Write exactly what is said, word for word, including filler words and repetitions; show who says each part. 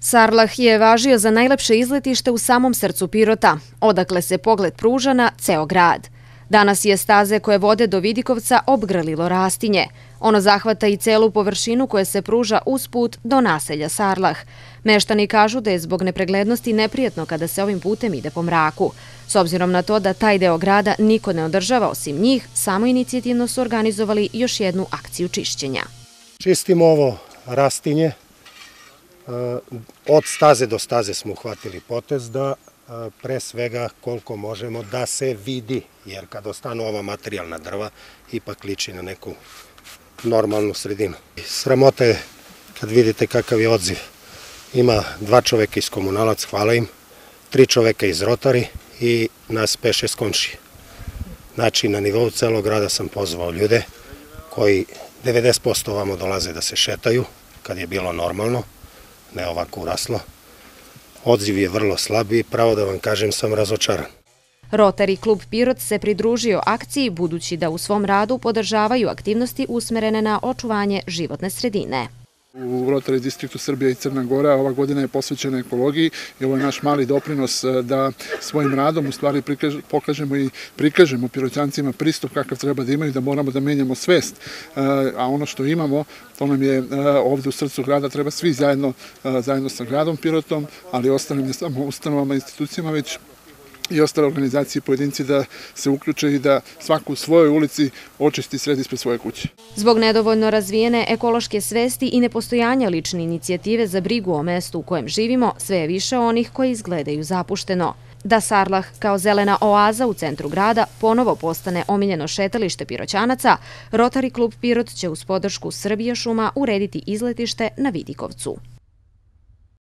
Speaker 1: Sarlah je važio za najlepše izletište u samom srcu Pirota, odakle se pogled pruža na ceo grad. Danas je staze koje vode do Vidikovca obgrlilo rastinje. Ono zahvata i celu površinu koja se pruža uz put do naselja Sarlah. Meštani kažu da je zbog nepreglednosti neprijetno kada se ovim putem ide po mraku. S obzirom na to da taj deo grada niko ne održava osim njih, samoinicijativno su organizovali još jednu akciju čišćenja.
Speaker 2: Čistimo ovo rastinje. Od staze do staze smo uhvatili potez da pre svega koliko možemo da se vidi, jer kad ostanu ova materijalna drva ipak liči na neku normalnu sredinu. Sramota je kad vidite kakav je odziv. Ima dva čoveka iz Komunalac, hvala im, tri čoveka iz Rotari i nas pet šest komšija. Znači na nivou celog grada sam pozvao ljude koji devedeset posto ovamo dolaze da se šetaju kad je bilo normalno, ne ovako uraslo. Odziv je vrlo slab i pravo da vam kažem sam razočaran.
Speaker 1: Rotary klub Pirot se pridružio akciji budući da u svom radu podržavaju aktivnosti usmerene na očuvanje životne sredine.
Speaker 3: U Rotary distriktu Srbija i Crna Gora ova godina je posvećena ekologiji i ovo je naš mali doprinos da svojim radom u stvari pokažemo i prikažemo Piroćancima pristup kakav treba da imaju, da moramo da menjamo svest, a ono što imamo, to nam je ovde u srcu grada, treba svi zajedno, zajedno sa gradom Pirotom, ali ostalim ne samo ustanovama, institucijama, već i ostale organizacije i pojedinci da se uključe i da svaku u svojoj ulici očisti sred ispred svoje kuće.
Speaker 1: Zbog nedovoljno razvijene ekološke svesti i nepostojanja lične inicijative za brigu o mestu u kojem živimo, sve je više onih koji izgledaju zapušteno. Da Sarlah kao zelena oaza u centru grada ponovo postane omiljeno šetalište Piroćanaca, Rotary klub Pirot će uz podršku Srbija šuma urediti izletište na Vidikovcu.